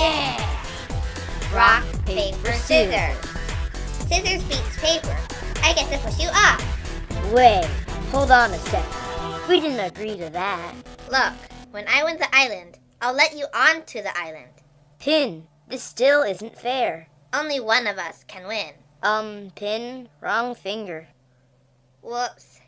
Yeah! Rock, paper, scissors. Scissors beats paper. I get to push you off. Wait, hold on a sec. We didn't agree to that. Look, when I win the island, I'll let you onto the island. Pin, this still isn't fair. Only one of us can win. Pin, wrong finger. Whoops.